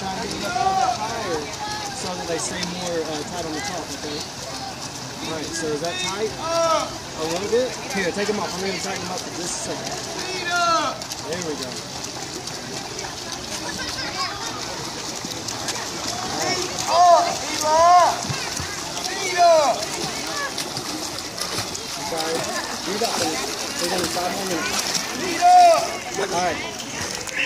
try to get it up a little bit higher so that they stay more tight on the top, okay? All right, so is that tight? A little bit? Here, take them off. I'm going to tighten them up for just a second. There we go. Sorry. You got this. We're going to 5 more minutes. All right.